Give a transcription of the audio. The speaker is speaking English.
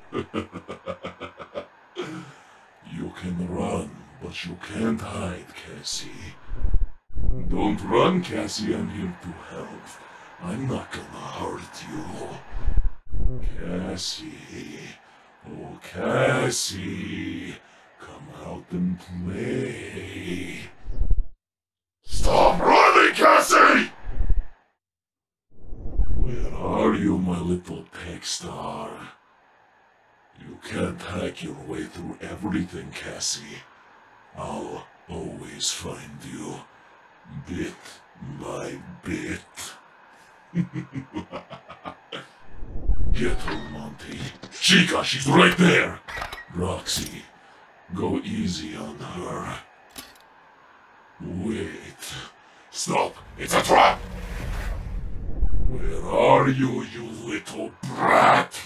You can run, but you can't hide, Cassie. Don't run, Cassie, I'm here to help. I'm not gonna hurt you. Cassie. Oh, Cassie. Come out and play. Stop running, Cassie! Where are you, my little tech star? You can't hack your way through everything, Cassie. I'll always find you, bit by bit. Get her, Monty. Chica, she's right there! Roxy, go easy on her. Wait. Stop! It's a trap! Where are you, you little brat?